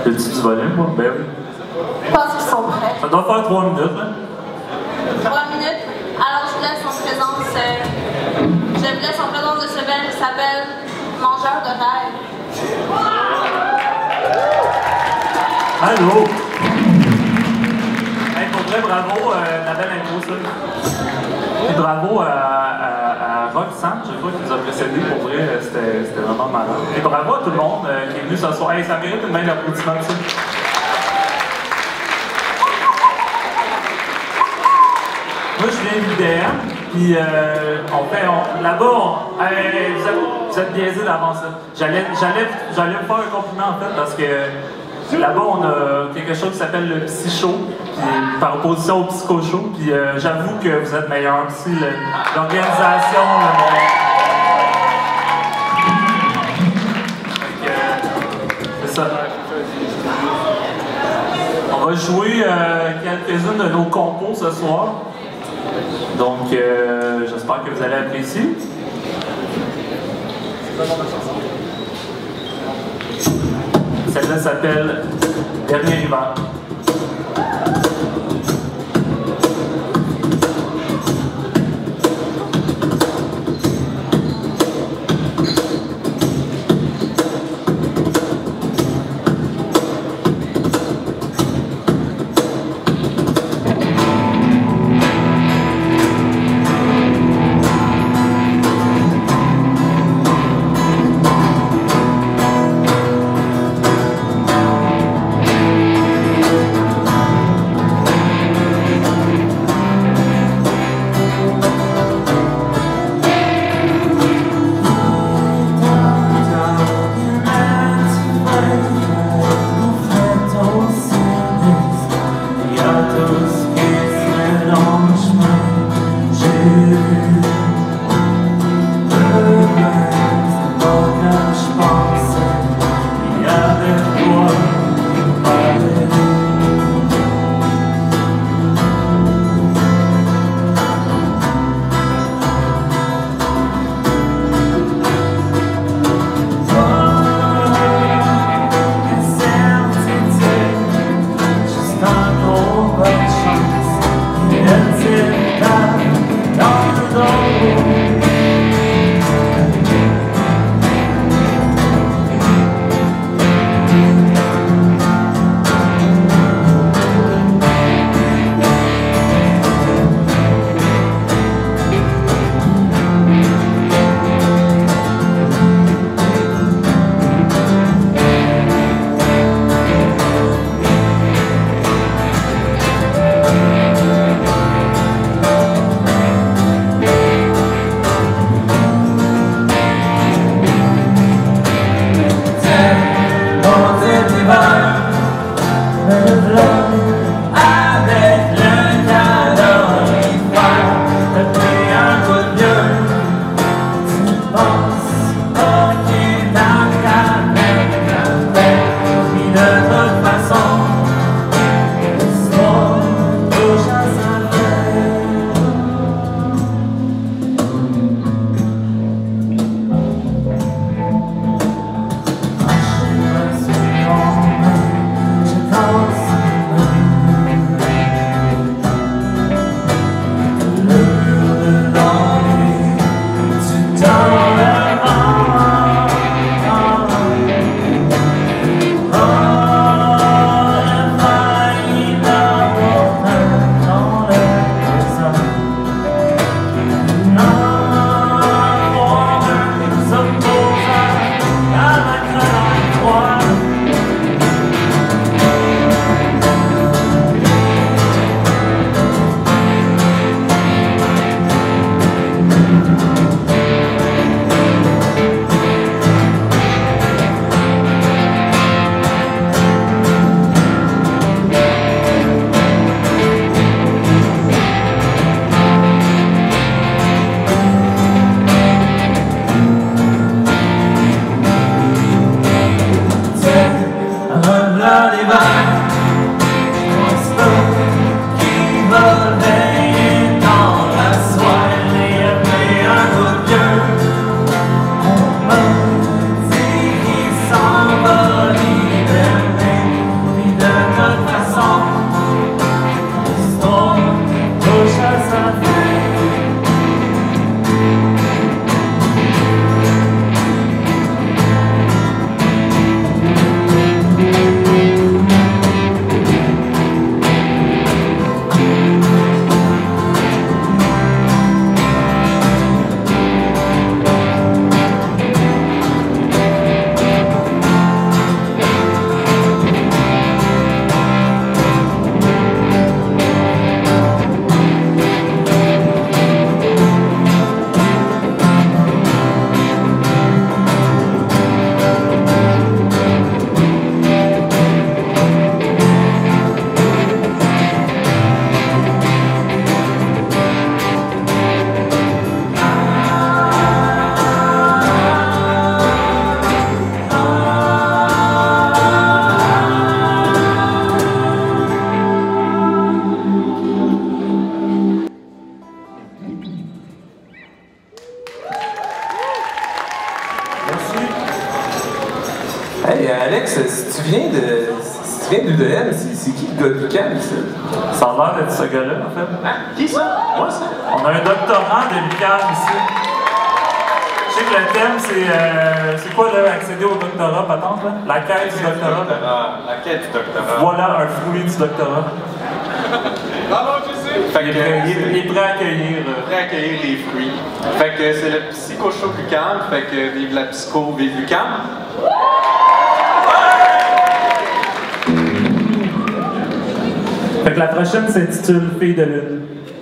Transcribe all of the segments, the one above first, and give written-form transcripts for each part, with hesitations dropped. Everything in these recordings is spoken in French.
T'as-tu du volume, moi? Ben oui. Je pense qu'ils sont prêts. Ça doit faire 3 minutes, là. 3 minutes. Alors, je vous laisse en présence de ce bel qui s'appelle Mangeur de rêve. Allô? Hey, pour vrai, bravo, la belle intro, ça. Et bravo à Roxane, je crois, qui nous a précédé. Pour vrai, c'était vraiment malade. Et bravo à tout le monde qui est venu ce soir. Hey, ça mérite une main d'applaudissement, ça. Moi, je viens d'IDM, puis là-bas, vous êtes biaisés d'avant ça. J'allais vous faire un compliment, en fait, parce que là-bas, on a quelque chose qui s'appelle le Psy Show, par opposition au Psycho Show, puis j'avoue que vous êtes meilleurs aussi, l'organisation, c'est ça. On va jouer quelques-unes de nos compos ce soir. Donc, j'espère que vous allez apprécier. Celle-là s'appelle Dernier hiver. Hey Alex, si tu viens d'UDM, c'est qui le gars de l'UQAM ici? Ça a l'air d'être ce gars-là, en fait. Ah, qui ça? Moi ça? On a un doctorant de l'UQAM ici. Je sais que le thème, c'est quoi là, accéder au doctorat, patente, là? La quête du doctorat. La quête du doctorat. Voilà un fruit du doctorat. Alors, je sais. Fait que Il est prêt à accueillir. Prêt à accueillir les fruits. Fait que c'est le Psycho Show l'UQAM. Fait que vive la psycho, vive l'UQAM. Fait que la prochaine s'intitule Fille de lune.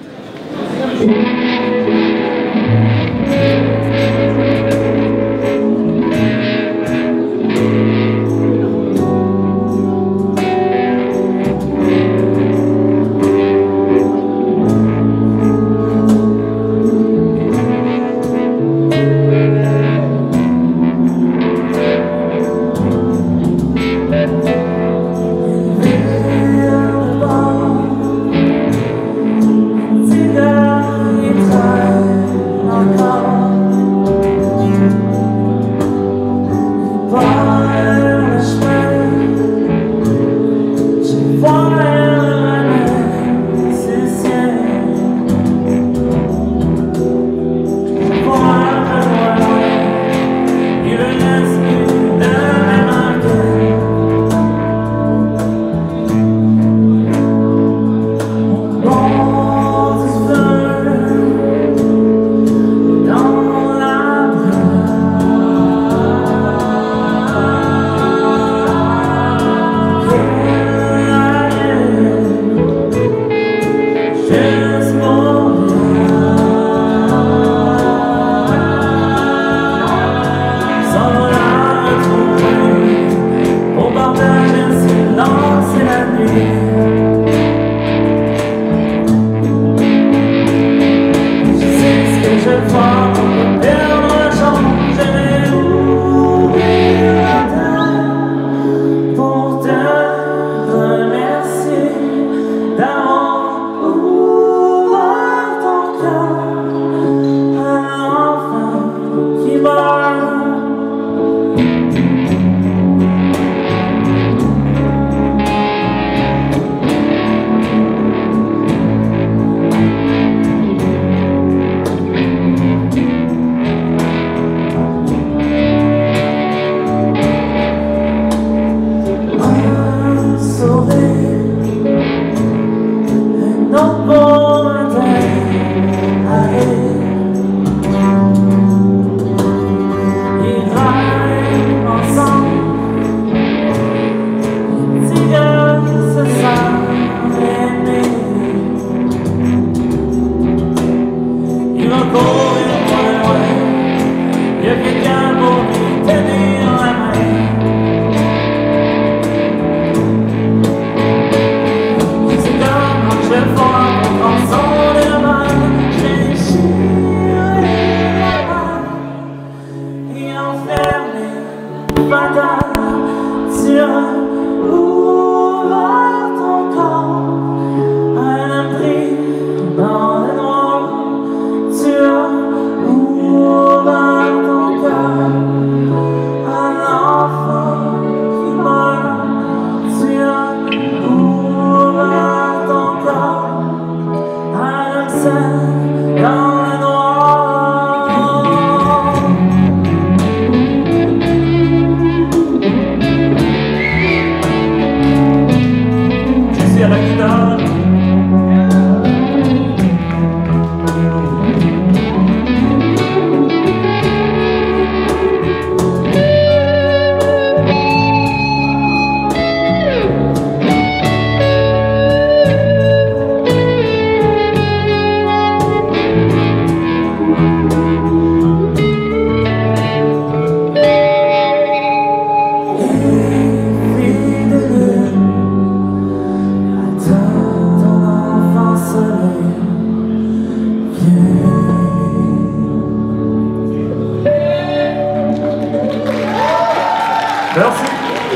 Merci.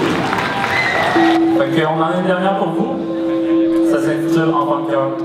Fait qu'on en a une dernière pour vous. Ça s'intitule Enfant de cœur.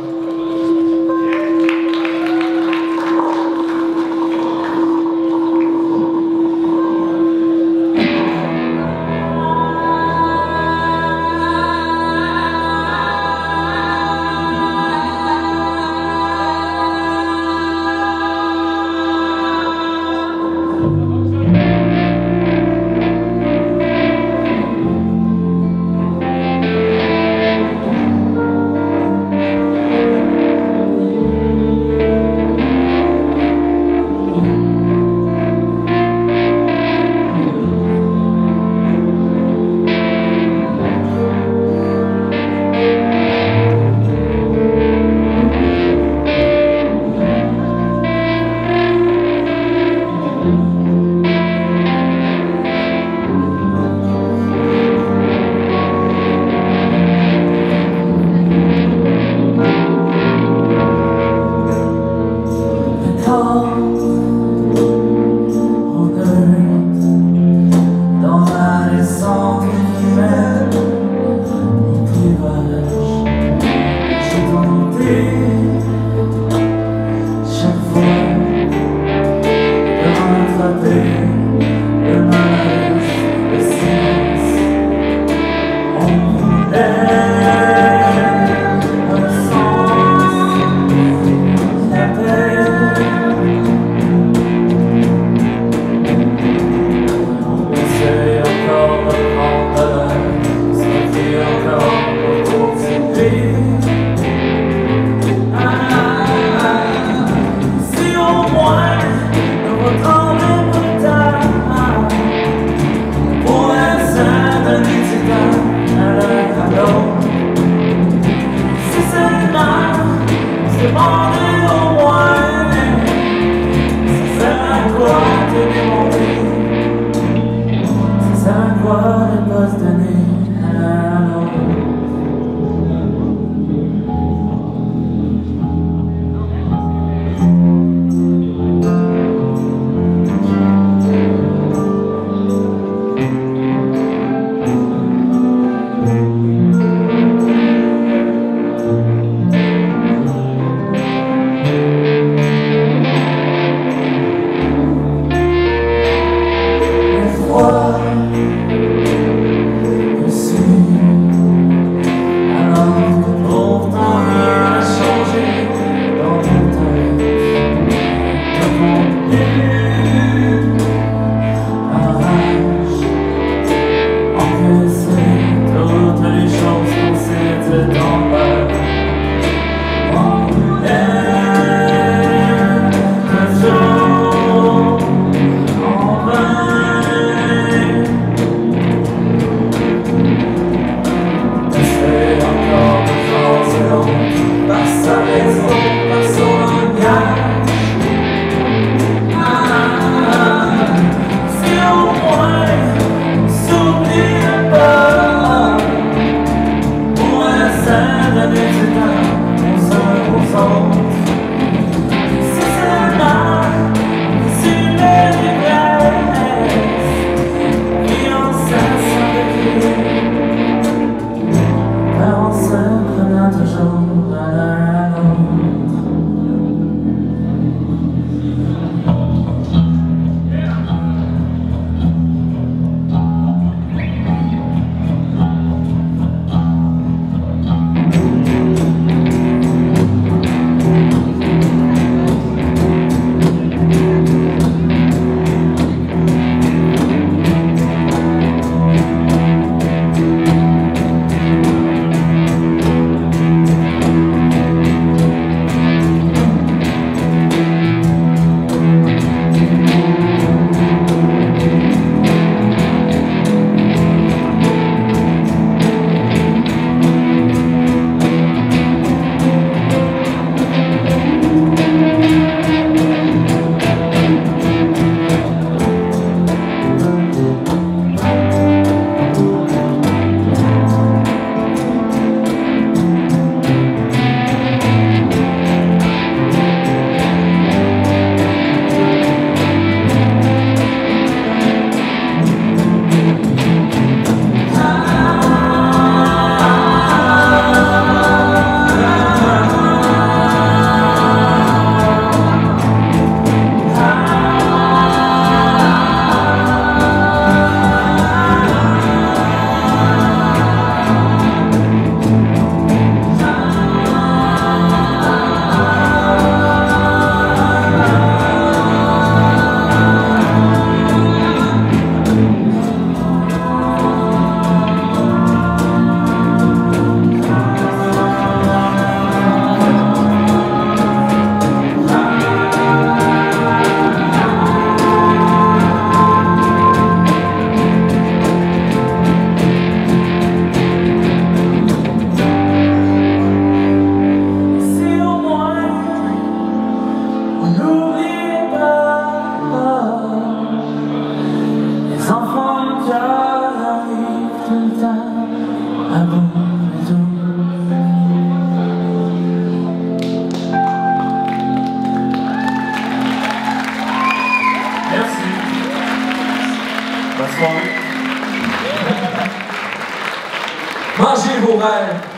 Mangez vos rêves.